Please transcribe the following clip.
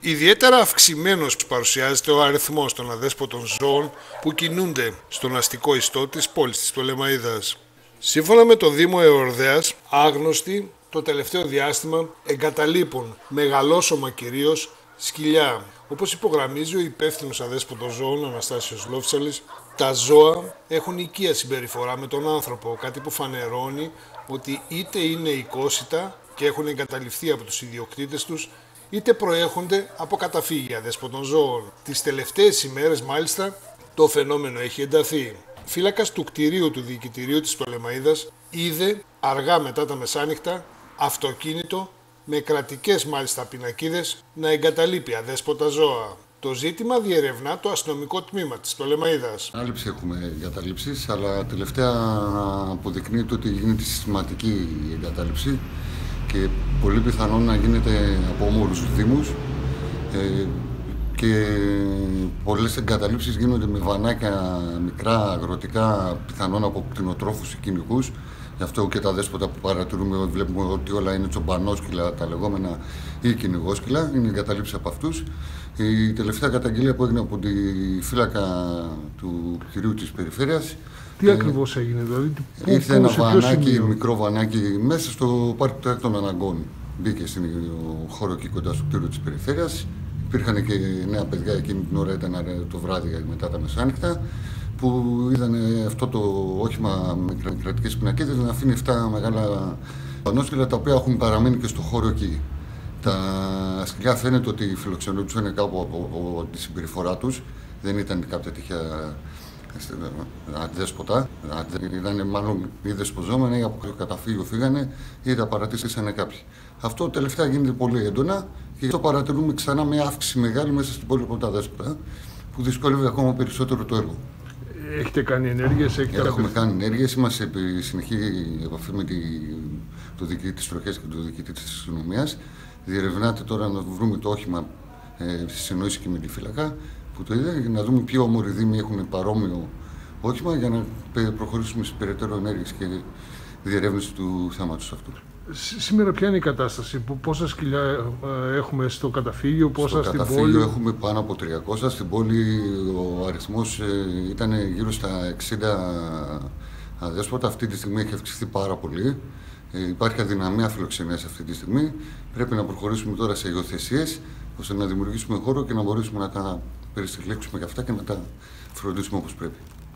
Ιδιαίτερα αυξημένος παρουσιάζεται ο αριθμός των αδέσποτων ζώων που κινούνται στον αστικό ιστό της πόλης της Πτολεμαΐδας. Σύμφωνα με το Δήμο Εορδέας, άγνωστοι το τελευταίο διάστημα εγκαταλείπουν μεγαλόσωμα κυρίως σκυλιά. Όπως υπογραμμίζει ο υπεύθυνος αδέσποτων ζώων Αναστάσιος Λόφτσαλης, τα ζώα έχουν οικία συμπεριφορά με τον άνθρωπο, κάτι που φανερώνει ότι είτε είναι οικόσιτα και έχουν εγκαταλειφθεί από τους ιδιοκτήτες τους, είτε προέρχονται από καταφύγια αδέσποτων ζώων. Τις τελευταίες ημέρες μάλιστα το φαινόμενο έχει ενταθεί. Φύλακας του κτηρίου του Διοικητηρίου της Πτολεμαΐδας είδε αργά μετά τα μεσάνυχτα αυτοκίνητο με κρατικές μάλιστα πινακίδες να εγκαταλείπει αδέσποτα ζώα. Το ζήτημα διερευνά το αστυνομικό τμήμα της Πτολεμαΐδας. Ανάληψη έχουμε εγκαταλείψεις, αλλά τελευταία αποδεικνύεται ότι γίνεται συστηματική εγκατάλειψη και πολύ πιθανόν να γίνεται από όμορους δήμους και πολλές εγκαταλείψεις γίνονται με βανάκια μικρά αγροτικά, πιθανόν από κτηνοτρόφους ή κυνηγούς. Γι' αυτό και τα δέσποτα που παρατηρούμε βλέπουμε ότι όλα είναι τσομπανόσκυλα, τα λεγόμενα, ή κυνηγόσκυλα, είναι εγκαταλείψεις από αυτούς. Η τελευταία καταγγελία που έγινε από τη φύλακα του κτηρίου της περιφέρειας. Τι ακριβώς έγινε, δηλαδή? Ήρθε ένα βανάκι, μικρό βανάκι μέσα στο πάρκο του έκτων αναγκών. Μπήκε στον χώρο εκεί κοντά στο κτίριο της περιφέρειας. Υπήρχαν και νέα παιδιά εκείνη την ώρα, ήταν το βράδυ μετά τα μεσάνυχτα, που είδαν αυτό το όχημα με κρατικές πινακίδες να αφήνει 7 μεγάλα πανόσκυλα, τα οποία έχουν παραμείνει και στο χώρο εκεί. Τα σκυλιά φαίνεται ότι φιλοξενούνταν κάπου από τη συμπεριφορά τους, δεν ήταν κάποια τυχαία αντέσποτα. Ήταν μάλλον ή δεσποζόμενοι ή από το καταφύγιο φύγανε ή τα παρατήσανε κάποιοι. Αυτό τελευταία γίνεται πολύ έντονα και αυτό παρατηρούμε ξανά μια αύξηση μεγάλη μέσα στην πόλη από τα δέσποτα, που δυσκολεύει ακόμα περισσότερο το έργο. Έχετε κάνει ενέργειες? Έχουμε κάνει ενέργειες, είμαστε σε συνεχή επαφή με το διοικητή της τροχές και το διοικητή της αστυνομίας. Διερευνάται τώρα να βρούμε το όχημα στη συνεννόηση και με τη φύλακα που το είδα, για να δούμε ποιοι όμοροι δήμοι έχουν παρόμοιο όχημα για να προχωρήσουμε σε περαιτέρω ενέργειες και διερεύνηση του θέματος αυτού. Σήμερα ποια είναι η κατάσταση, πόσα σκυλιά έχουμε στο καταφύγιο, πόσα στην πόλη? Στο καταφύγιο έχουμε πάνω από 300, στην πόλη ο αριθμός ήταν γύρω στα 60 αδέσποτα, αυτή τη στιγμή έχει αυξηθεί πάρα πολύ. Υπάρχει αδυναμία φιλοξενίας αυτή τη στιγμή. Πρέπει να προχωρήσουμε τώρα σε υιοθεσίες, ώστε να δημιουργήσουμε χώρο και να μπορέσουμε να τα περιστελέξουμε και αυτά και να τα φροντίσουμε όπως πρέπει.